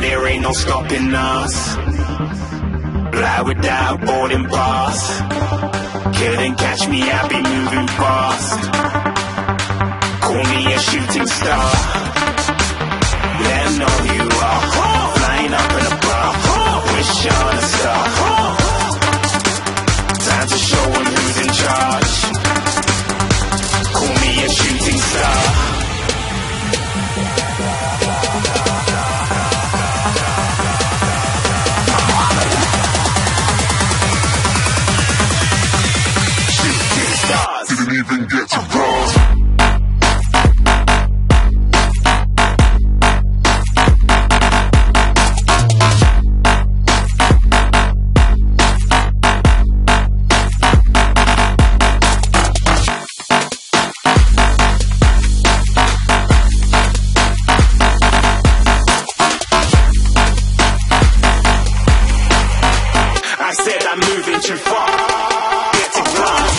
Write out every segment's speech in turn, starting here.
there ain't no stopping us. Fly without boarding pass. Couldn't catch me, I be moving fast. Call me a shooting star. Let 'em know who you are. Flying up in a bar. Wish on a star. Time to show 'em who's in charge. Call me a shooting star. Didn't even get to cross. I said I'm moving too far. Get to glass.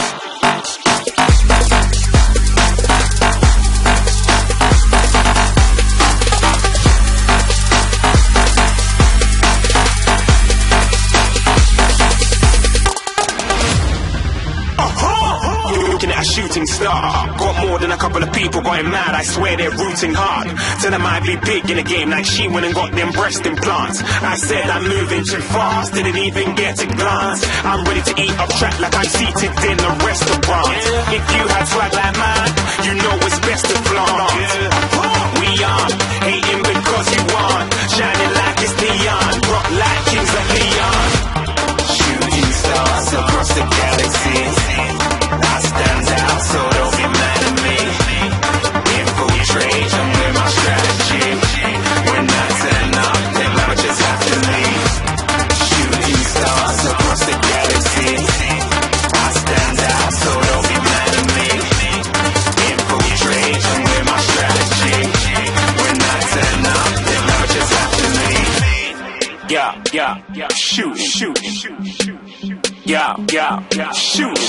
Looking at a shooting star. Got more than a couple of people going mad, I swear they're rooting hard. Tell them I be big in the game like she went and got them breast implants. I said I'm moving too fast, didn't even get to glance. I'm ready to eat up track like I'm seated in a restaurant. If you had swag like mine, you know it's best to flaunt. We are hating because you want, shining like it's neon, rock like kings of Leon. Shooting stars across the galaxy. I stand out, so don't be mad at me. Infiltrate, I'm with my strategy. When I turn up, then I just have to leave. Shooting stars across the galaxy. I stand out, so don't be mad at me. Infiltrate, I'm with my strategy. When I turn up, then I just have to leave. Yeah, shooting. Yeah, shooting.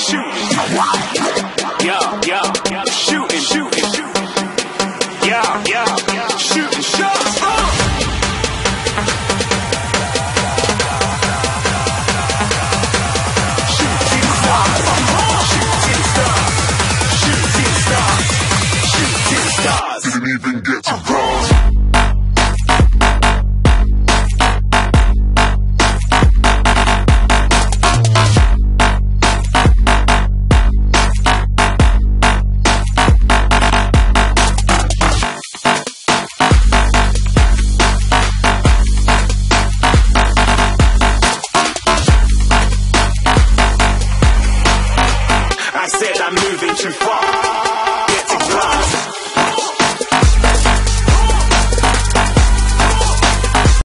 Yeah, shooting. Yeah, shooting shots. Shooting stars. Didn't even get to cross. I said I'm moving too far.